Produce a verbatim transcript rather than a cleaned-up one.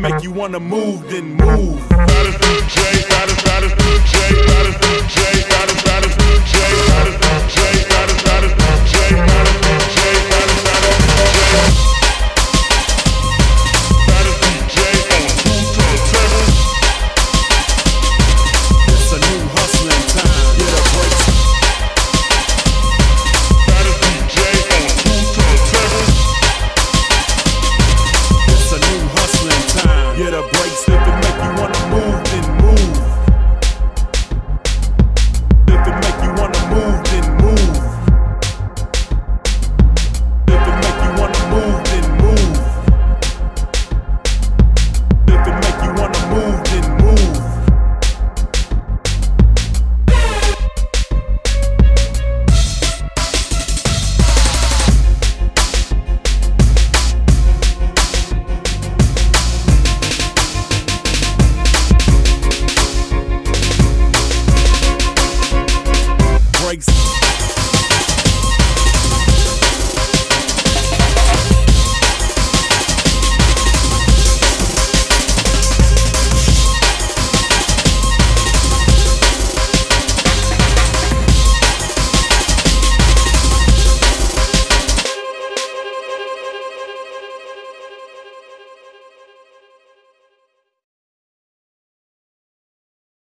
make you wanna move, then move. Baddest D J, baddest, baddest D J, baddest D J, baddest, baddest D J, baddest D J, baddest, baddest D J, baddest D J, baddest, baddest D J. Baddest D J on two turntables. It's a new hustling time. Get a break. Baddest D J on two turntables. It's a new hustling time. Get a break, slip and make you wanna move, then move. Slip and make you wanna move, then move. Slip and make you wanna move, then move. Slip and make you wanna move, then move. Breaks.